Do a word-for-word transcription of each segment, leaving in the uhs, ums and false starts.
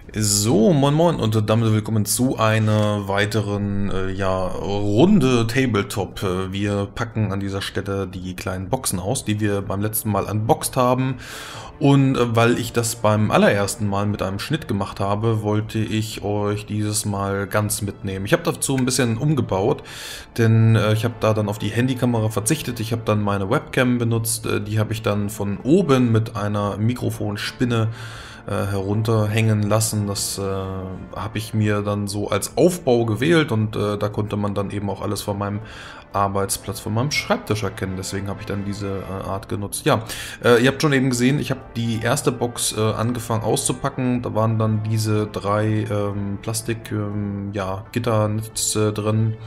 So, moin moin und damit willkommen zu einer weiteren äh, ja, Runde Tabletop. Äh, Wir packen an dieser Stelle die kleinen Boxen aus, die wir beim letzten Mal unboxed haben. Und äh, weil ich das beim allerersten Mal mit einem Schnitt gemacht habe, wollte ich euch dieses Mal ganz mitnehmen. Ich habe dazu ein bisschen umgebaut, denn äh, ich habe da dann auf die Handykamera verzichtet. Ich habe dann meine Webcam benutzt, äh, die habe ich dann von oben mit einer Mikrofonspinne Äh, herunterhängen lassen. Das äh, habe ich mir dann so als Aufbau gewählt und äh, da konnte man dann eben auch alles von meinem Arbeitsplatz, von meinem Schreibtisch erkennen. Deswegen habe ich dann diese äh, Art genutzt. Ja, äh, ihr habt schon eben gesehen, ich habe die erste Box äh, angefangen auszupacken. Da waren dann diese drei ähm, Plastik, ähm, ja, Gitternetze drin.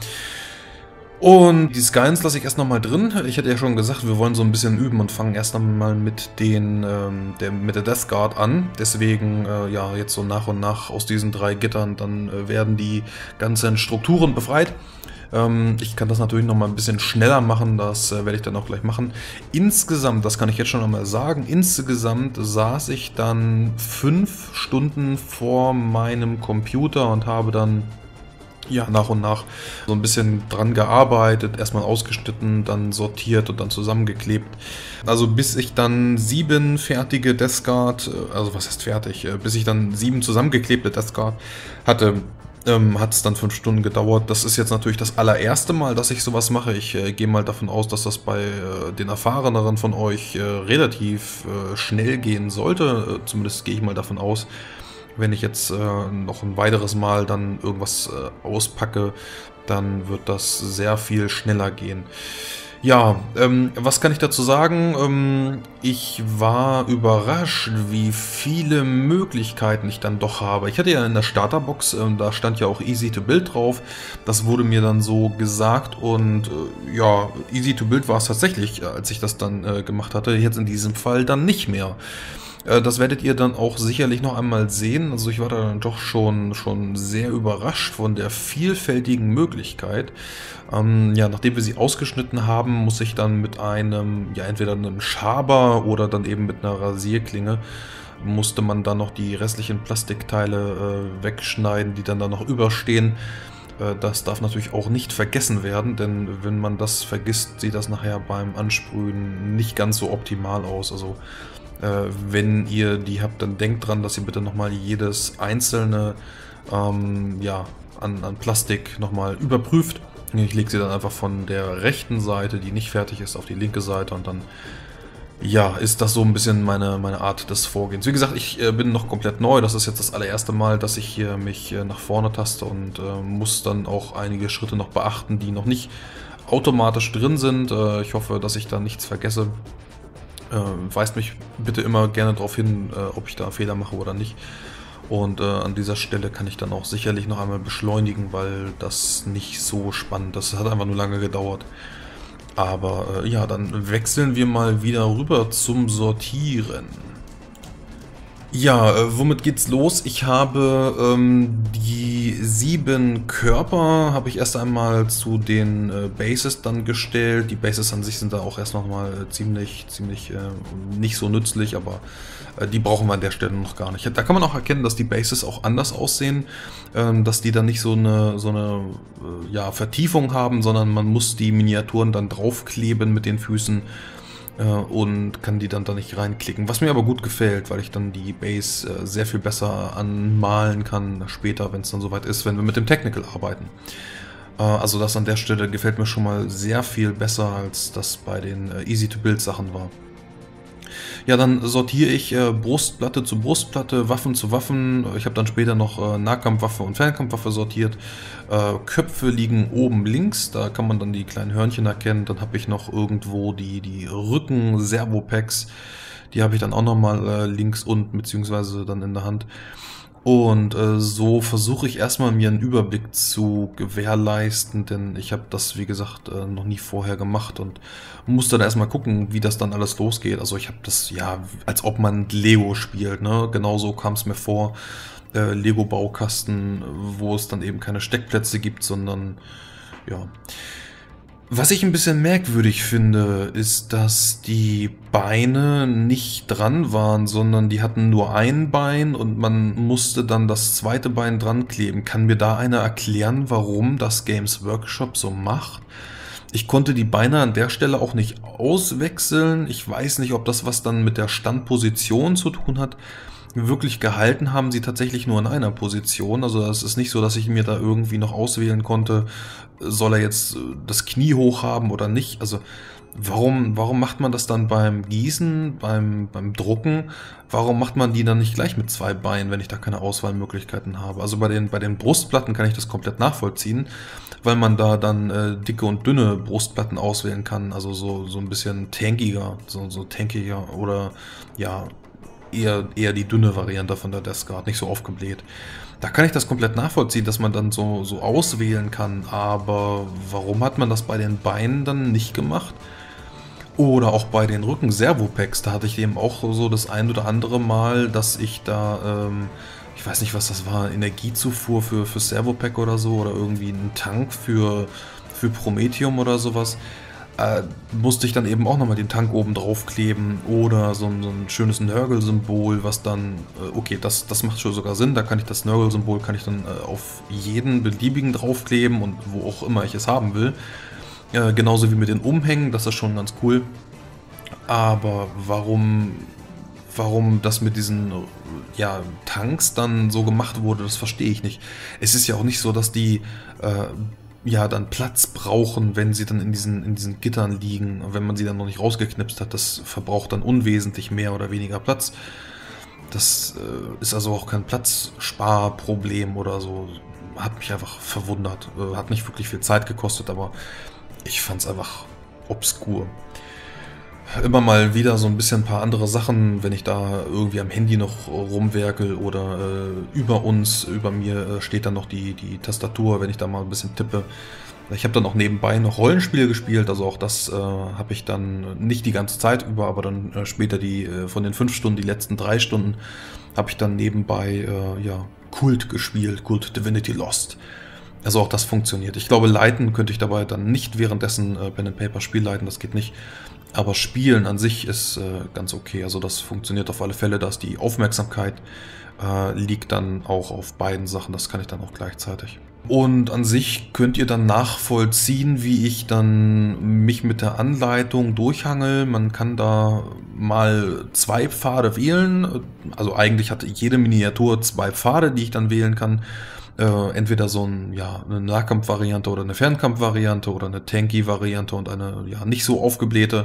Und die Skyens lasse ich erst nochmal drin. Ich hätte ja schon gesagt, wir wollen so ein bisschen üben und fangen erst einmal mit den ähm, der, mit der Death Guard an. Deswegen, äh, ja, jetzt so nach und nach aus diesen drei Gittern, dann äh, werden die ganzen Strukturen befreit. Ähm, ich kann das natürlich nochmal ein bisschen schneller machen, das äh, werde ich dann auch gleich machen. Insgesamt, das kann ich jetzt schon einmal sagen, insgesamt saß ich dann fünf Stunden vor meinem Computer und habe dann ja, nach und nach so ein bisschen dran gearbeitet, erstmal ausgeschnitten, dann sortiert und dann zusammengeklebt. Also bis ich dann sieben fertige Death Guard, also was heißt fertig, bis ich dann sieben zusammengeklebte Death Guard hatte, ähm, hat es dann fünf Stunden gedauert. Das ist jetzt natürlich das allererste Mal, dass ich sowas mache. Ich äh, gehe mal davon aus, dass das bei äh, den Erfahreneren von euch äh, relativ äh, schnell gehen sollte. Äh, zumindest gehe ich mal davon aus. Wenn ich jetzt äh, noch ein weiteres Mal dann irgendwas äh, auspacke, dann wird das sehr viel schneller gehen. Ja, ähm, was kann ich dazu sagen? Ähm, ich war überrascht, wie viele Möglichkeiten ich dann doch habe. Ich hatte ja in der Starterbox, äh, da stand ja auch Easy to Build drauf. Das wurde mir dann so gesagt und äh, ja, Easy to Build war es tatsächlich, als ich das dann äh, gemacht hatte. Jetzt in diesem Fall dann nicht mehr. Das werdet ihr dann auch sicherlich noch einmal sehen. Also ich war da dann doch schon, schon sehr überrascht von der vielfältigen Möglichkeit. Ähm, ja, nachdem wir sie ausgeschnitten haben, muss ich dann mit einem, ja entweder einem Schaber oder dann eben mit einer Rasierklinge, musste man dann noch die restlichen Plastikteile äh, wegschneiden, die dann da noch überstehen. Äh, das darf natürlich auch nicht vergessen werden, denn wenn man das vergisst, sieht das nachher beim Ansprühen nicht ganz so optimal aus. Also Äh, wenn ihr die habt, dann denkt dran, dass ihr bitte nochmal jedes einzelne ähm, ja, an, an Plastik nochmal überprüft. Ich lege sie dann einfach von der rechten Seite, die nicht fertig ist, auf die linke Seite und dann ja, ist das so ein bisschen meine, meine Art des Vorgehens. Wie gesagt, ich äh, bin noch komplett neu. Das ist jetzt das allererste Mal, dass ich hier mich äh, nach vorne taste und äh, muss dann auch einige Schritte noch beachten, die noch nicht automatisch drin sind. Äh, ich hoffe, dass ich da nichts vergesse. Äh, weist mich bitte immer gerne darauf hin, äh, ob ich da Fehler mache oder nicht. Und äh, an dieser Stelle kann ich dann auch sicherlich noch einmal beschleunigen, weil das nicht so spannend ist. Das hat einfach nur lange gedauert. Aber äh, ja, dann wechseln wir mal wieder rüber zum Sortieren. Ja, äh, womit geht's los? Ich habe ähm, die sieben Körper habe ich erst einmal zu den äh, Bases dann gestellt. Die Bases an sich sind da auch erst nochmal äh, ziemlich, ziemlich äh, nicht so nützlich, aber äh, die brauchen wir an der Stelle noch gar nicht. Da kann man auch erkennen, dass die Bases auch anders aussehen, ähm, dass die dann nicht so eine, so eine äh, ja, Vertiefung haben, sondern man muss die Miniaturen dann draufkleben mit den Füßen und kann die dann da nicht reinklicken. Was mir aber gut gefällt, weil ich dann die Base äh, sehr viel besser anmalen kann später, wenn es dann soweit ist, wenn wir mit dem Technical arbeiten. Äh, also das an der Stelle gefällt mir schon mal sehr viel besser, als das bei den äh, Easy-to-Build-Sachen war. Ja, dann sortiere ich äh, Brustplatte zu Brustplatte, Waffen zu Waffen. Ich habe dann später noch äh, Nahkampfwaffe und Fernkampfwaffe sortiert. Äh, Köpfe liegen oben links, da kann man dann die kleinen Hörnchen erkennen. Dann habe ich noch irgendwo die, die Rücken-Servo-Packs. Die habe ich dann auch nochmal äh, links unten, beziehungsweise dann in der Hand. Und äh, so versuche ich erstmal mir einen Überblick zu gewährleisten, denn ich habe das, wie gesagt, äh, noch nie vorher gemacht und muss dann erstmal gucken, wie das dann alles losgeht. Also ich habe das, ja, als ob man Lego spielt, ne? Genauso kam es mir vor, äh, Lego-Baukasten, wo es dann eben keine Steckplätze gibt, sondern, ja... Was ich ein bisschen merkwürdig finde, ist, dass die Beine nicht dran waren, sondern die hatten nur ein Bein und man musste dann das zweite Bein dran kleben. Kann mir da einer erklären, warum das Games Workshop so macht? Ich konnte die Beine an der Stelle auch nicht auswechseln. Ich weiß nicht, ob das was dann mit der Standposition zu tun hat. Wirklich gehalten haben sie tatsächlich nur in einer Position. Also es ist nicht so, dass ich mir da irgendwie noch auswählen konnte, soll er jetzt das Knie hoch haben oder nicht. Also warum, warum macht man das dann beim Gießen, beim, beim Drucken? Warum macht man die dann nicht gleich mit zwei Beinen, wenn ich da keine Auswahlmöglichkeiten habe? Also bei den, bei den Brustplatten kann ich das komplett nachvollziehen, weil man da dann äh, dicke und dünne Brustplatten auswählen kann. Also so, so ein bisschen tankiger, so, so tankiger oder ja, eher, eher die dünne Variante von der Death Guard, nicht so aufgebläht. Da kann ich das komplett nachvollziehen, dass man dann so, so auswählen kann, aber warum hat man das bei den Beinen dann nicht gemacht? Oder auch bei den Rücken-Servo-Packs, da hatte ich eben auch so das ein oder andere Mal, dass ich da, ähm, ich weiß nicht, was das war, Energiezufuhr für, für Servo-Pack oder so, oder irgendwie einen Tank für, für Prometheum oder sowas. Äh, musste ich dann eben auch nochmal den Tank oben drauf kleben oder so ein, so ein schönes Nurgle-Symbol, was dann, äh, okay, das, das macht schon sogar Sinn, da kann ich das Nurgle-Symbol, kann ich dann äh, auf jeden beliebigen draufkleben und wo auch immer ich es haben will. Äh, genauso wie mit den Umhängen, das ist schon ganz cool. Aber warum, warum das mit diesen ja, Tanks dann so gemacht wurde, das verstehe ich nicht. Es ist ja auch nicht so, dass die äh, ja dann Platz brauchen, wenn sie dann in diesen, in diesen Gittern liegen, wenn man sie dann noch nicht rausgeknipst hat. Das verbraucht dann unwesentlich mehr oder weniger Platz. Das äh, ist also auch kein Platzsparproblem oder so. Hat mich einfach verwundert. Äh, hat nicht wirklich viel Zeit gekostet, aber ich fand es einfach obskur. Immer mal wieder so ein bisschen ein paar andere Sachen, wenn ich da irgendwie am Handy noch rumwerkel oder äh, über uns, über mir äh, steht dann noch die, die Tastatur, wenn ich da mal ein bisschen tippe. Ich habe dann auch nebenbei noch Rollenspiele gespielt, also auch das äh, habe ich dann nicht die ganze Zeit über, aber dann äh, später die äh, von den fünf Stunden, die letzten drei Stunden, habe ich dann nebenbei äh, ja, Kult gespielt, Kult Divinity Lost. Also auch das funktioniert. Ich glaube, leiten könnte ich dabei dann nicht währenddessen äh, Pen and Paper Spiel leiten, das geht nicht. Aber Spielen an sich ist äh, ganz okay. Also das funktioniert auf alle Fälle, dass die Aufmerksamkeit äh, liegt dann auch auf beiden Sachen. Das kann ich dann auch gleichzeitig. Und an sich könnt ihr dann nachvollziehen, wie ich dann mich mit der Anleitung durchhangel. Man kann da mal zwei Pfade wählen. Also eigentlich hat jede Miniatur zwei Pfade, die ich dann wählen kann. Äh, entweder so ein, ja, eine Nahkampfvariante oder eine Fernkampfvariante oder eine Tanky-Variante und eine ja, nicht so aufgeblähte.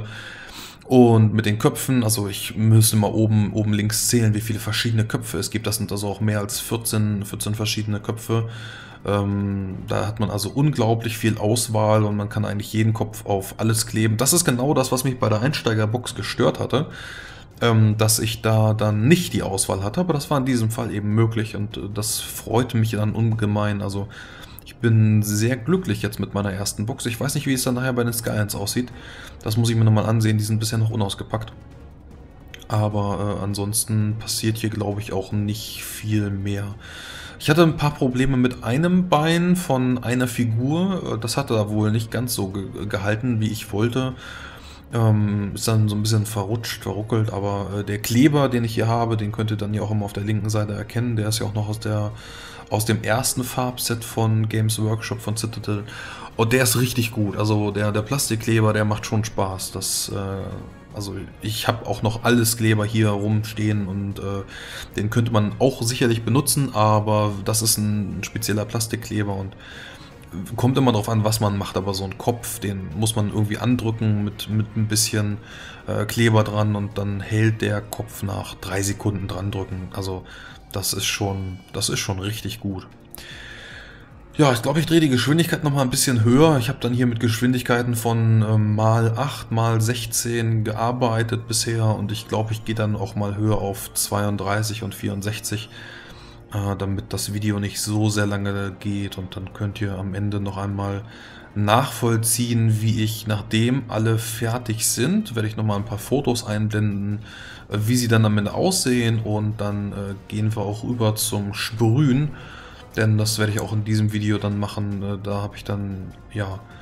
Und mit den Köpfen, also ich müsste mal oben, oben links zählen, wie viele verschiedene Köpfe es gibt. Das sind also auch mehr als vierzehn, vierzehn verschiedene Köpfe. Ähm, da hat man also unglaublich viel Auswahl und man kann eigentlich jeden Kopf auf alles kleben. Das ist genau das, was mich bei der Einsteigerbox gestört hatte. Ähm, dass ich da dann nicht die Auswahl hatte, aber das war in diesem Fall eben möglich und äh, das freute mich dann ungemein. Also ich bin sehr glücklich jetzt mit meiner ersten Box. Ich weiß nicht, wie es dann nachher bei den Skylands aussieht. Das muss ich mir nochmal ansehen, die sind bisher noch unausgepackt. Aber äh, ansonsten passiert hier, glaube ich, auch nicht viel mehr. Ich hatte ein paar Probleme mit einem Bein von einer Figur. Das hatte da wohl nicht ganz so ge gehalten, wie ich wollte. Ähm, ist dann so ein bisschen verrutscht, verruckelt, aber äh, der Kleber, den ich hier habe, den könnt ihr dann ja auch immer auf der linken Seite erkennen. Der ist ja auch noch aus der aus dem ersten Farbset von Games Workshop von Citadel. Und der ist richtig gut. Also der, der Plastikkleber, der macht schon Spaß. Das, äh, also ich habe auch noch alles Kleber hier rumstehen und äh, den könnte man auch sicherlich benutzen, aber das ist ein spezieller Plastikkleber und kommt immer darauf an, was man macht, aber so ein Kopf, den muss man irgendwie andrücken mit, mit ein bisschen äh, Kleber dran und dann hält der Kopf nach drei Sekunden dran drücken. Also das ist schon, das ist schon richtig gut. Ja, ich glaube, ich drehe die Geschwindigkeit nochmal ein bisschen höher. Ich habe dann hier mit Geschwindigkeiten von ähm, mal acht, mal sechzehn gearbeitet bisher und ich glaube, ich gehe dann auch mal höher auf zweiunddreißig und vierundsechzig. Damit das Video nicht so sehr lange geht und dann könnt ihr am Ende noch einmal nachvollziehen, wie ich, nachdem alle fertig sind, werde ich nochmal ein paar Fotos einblenden, wie sie dann am Ende aussehen und dann äh, gehen wir auch rüber zum Sprühen, denn das werde ich auch in diesem Video dann machen, da habe ich dann, ja,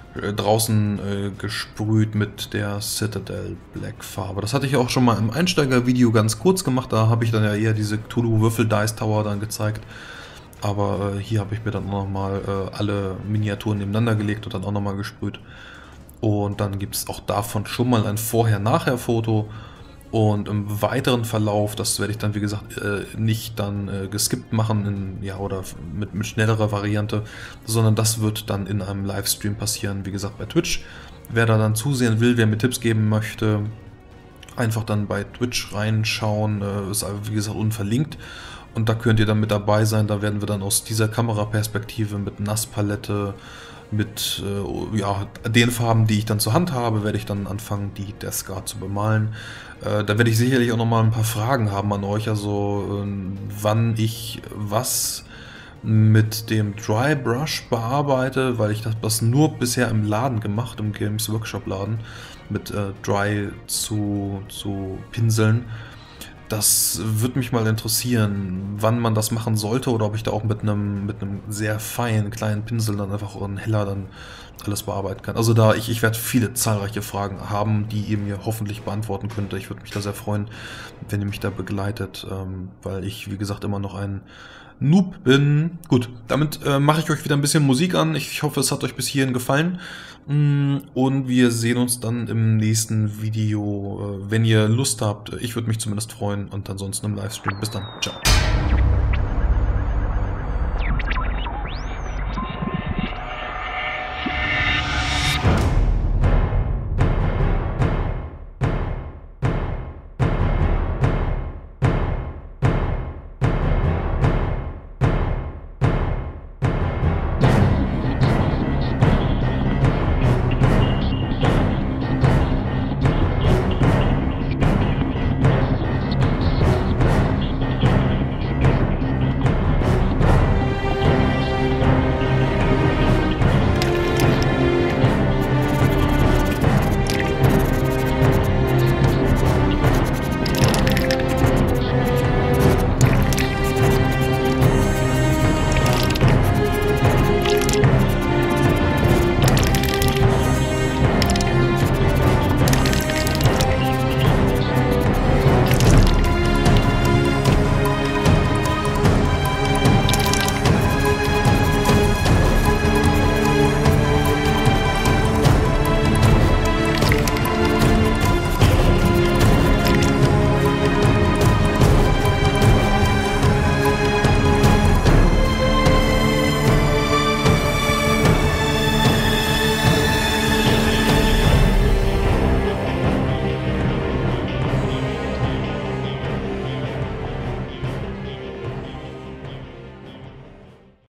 äh, draußen äh, gesprüht mit der Citadel Black Farbe. Das hatte ich auch schon mal im Einsteiger-Video ganz kurz gemacht, da habe ich dann ja eher diese Cthulhu Würfel Dice Tower dann gezeigt. Aber äh, hier habe ich mir dann auch nochmal äh, alle Miniaturen nebeneinander gelegt und dann auch nochmal gesprüht. Und dann gibt es auch davon schon mal ein Vorher-Nachher-Foto. Und im weiteren Verlauf, das werde ich dann wie gesagt äh, nicht dann äh, geskippt machen, in, ja, oder mit, mit schnellerer Variante, sondern das wird dann in einem Livestream passieren, wie gesagt bei Twitch. Wer da dann zusehen will, wer mir Tipps geben möchte, einfach dann bei Twitch reinschauen, äh, ist wie gesagt unverlinkt. Und da könnt ihr dann mit dabei sein, da werden wir dann aus dieser Kameraperspektive mit Nasspalette, mit äh, ja, den Farben, die ich dann zur Hand habe, werde ich dann anfangen, die Death Guard zu bemalen. Äh, da werde ich sicherlich auch nochmal ein paar Fragen haben an euch, also äh, wann ich was mit dem Dry Brush bearbeite, weil ich das nur bisher im Laden gemacht, im Games Workshop Laden, mit äh, Dry zu, zu pinseln. Das würde mich mal interessieren, wann man das machen sollte oder ob ich da auch mit einem mit einem sehr feinen kleinen Pinsel dann einfach auch ein heller dann alles bearbeiten kann. Also da ich, ich werde viele zahlreiche Fragen haben, die ihr mir hoffentlich beantworten könnt. Ich würde mich da sehr freuen, wenn ihr mich da begleitet, ähm, weil ich, wie gesagt, immer noch ein Noob bin. Gut, damit äh, mache ich euch wieder ein bisschen Musik an. Ich hoffe, es hat euch bis hierhin gefallen. Und wir sehen uns dann im nächsten Video, wenn ihr Lust habt. Ich würde mich zumindest freuen und ansonsten im Livestream. Bis dann. Ciao.